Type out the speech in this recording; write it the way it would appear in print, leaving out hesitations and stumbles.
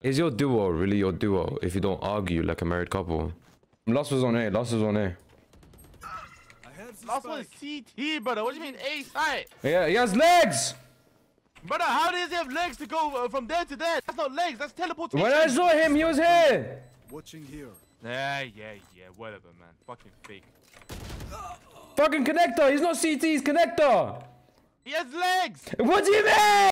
Is your duo really your duo if you don't argue like a married couple? Last was on A. Last was on A. Last one is CT, brother. What do you mean A side? Yeah, he has legs! Brother, how does he have legs to go from there to there? That's not legs, that's teleportation. When I saw him, he was here! Watching here. Yeah, whatever, man. Fucking fake. Fucking connector! He's not CT, he's connector! He has legs! What do you mean?